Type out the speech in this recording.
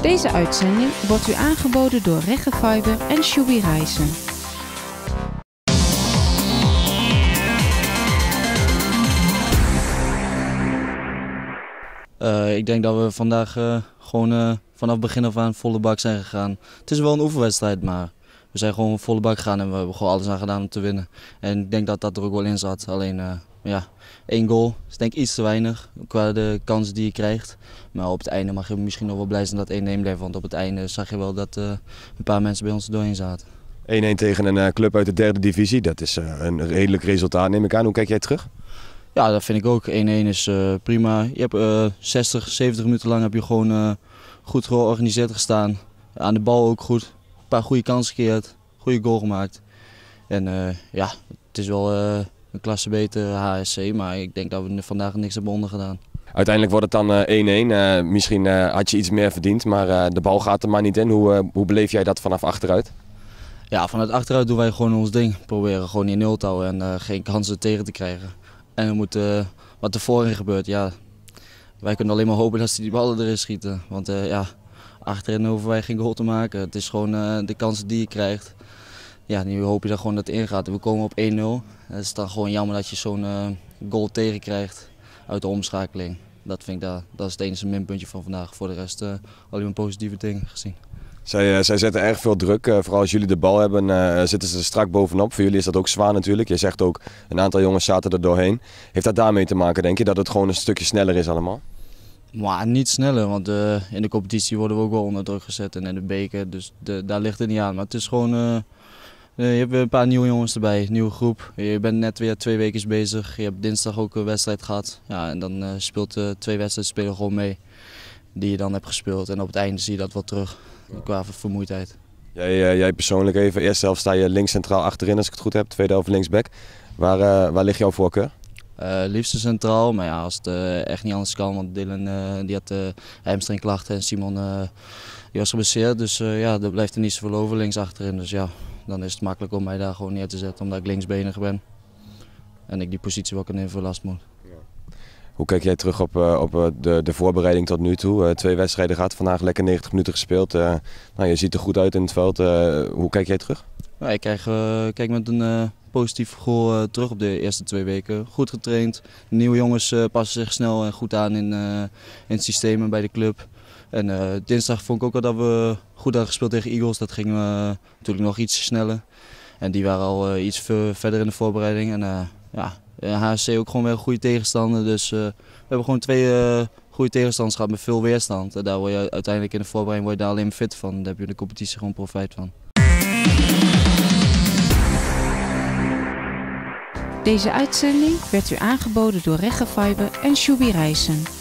Deze uitzending wordt u aangeboden door Reggefiber en Shubi Reizen. Ik denk dat we vandaag gewoon vanaf begin af aan volle bak zijn gegaan. Het is wel een oefenwedstrijd, maar we zijn gewoon volle bak gegaan en we hebben gewoon alles aan gedaan om te winnen. En ik denk dat dat er ook wel in zat. Alleen ja, 1 goal is denk ik iets te weinig qua de kansen die je krijgt. Maar op het einde mag je misschien nog wel blij zijn dat 1-1 bleef, want op het einde zag je wel dat een paar mensen bij ons er doorheen zaten. 1-1 tegen een club uit de 3e divisie, dat is een redelijk resultaat, neem ik aan. Hoe kijk jij terug? Ja, dat vind ik ook. 1-1 is prima. Je hebt 60, 70 minuten lang heb je gewoon goed georganiseerd gestaan. Aan de bal ook goed. Een paar goede kansen gecreëerd. Goede goal gemaakt. En ja, het is wel een klasse beter HSC, maar ik denk dat we vandaag niks hebben ondergedaan. Uiteindelijk wordt het dan 1-1. Misschien had je iets meer verdiend, maar de bal gaat er maar niet in. Hoe beleef jij dat vanaf achteruit? Ja, vanuit achteruit doen wij gewoon ons ding. Proberen gewoon in 0 te houden en geen kansen tegen te krijgen. En we moeten wat er voorin gebeurt, ja, wij kunnen alleen maar hopen dat ze die ballen erin schieten. Want ja, achterin hoeven wij geen goal te maken. Het is gewoon de kansen die je krijgt. Ja, nu hoop je dat gewoon dat het ingaat. We komen op 1-0. Het is dan gewoon jammer dat je zo'n goal tegenkrijgt uit de omschakeling. Dat vind ik dat is het enige minpuntje van vandaag. Voor de rest alleen maar positieve dingen gezien. Zij zetten erg veel druk. Vooral als jullie de bal hebben, zitten ze er strak bovenop. Voor jullie is dat ook zwaar natuurlijk. Je zegt ook, een aantal jongens zaten er doorheen. Heeft dat daarmee te maken, denk je, dat het gewoon een stukje sneller is allemaal? Maar niet sneller, want in de competitie worden we ook wel onder druk gezet en in de beker. Dus daar ligt het niet aan. Maar het is gewoon, je hebt weer een paar nieuwe jongens erbij, nieuwe groep. Je bent net weer 2 weken bezig. Je hebt dinsdag ook een wedstrijd gehad. Ja, en dan speelt 2 wedstrijden spelen gewoon mee. Die je dan hebt gespeeld. En op het einde zie je dat wel terug. Qua vermoeidheid. Jij persoonlijk even, eerste helft sta je links centraal achterin als ik het goed heb, tweede helft linksback. Waar ligt jouw voorkeur? Liefste centraal, maar ja, als het echt niet anders kan, want Dylan die had hamstringklachten en Simon die was geblesseerd. Dus ja, er blijft er niet zoveel over links achterin. Dus ja, dan is het makkelijk om mij daar gewoon neer te zetten, omdat ik linksbenig ben. En ik die positie wel kan invullen als het moet. Hoe kijk jij terug op de voorbereiding tot nu toe? 2 wedstrijden gehad, vandaag lekker 90 minuten gespeeld. Nou, je ziet er goed uit in het veld. Hoe kijk jij terug? Ja, ik kijk met een positief gevoel terug op de eerste 2 weken. Goed getraind. De nieuwe jongens passen zich snel en goed aan in het systeem en bij de club. En dinsdag vond ik ook al dat we goed hadden gespeeld tegen Eagles. Dat ging natuurlijk nog iets sneller. En die waren al iets verder in de voorbereiding. En ja, HSC ook gewoon weer een goede tegenstander. Dus we hebben gewoon 2 goede tegenstanders gehad met veel weerstand. En daar word je uiteindelijk in de voorbereiding word je daar alleen fit van. Daar heb je in de competitie gewoon profijt van. Deze uitzending werd u aangeboden door Reggefiber en Shubi Reizen.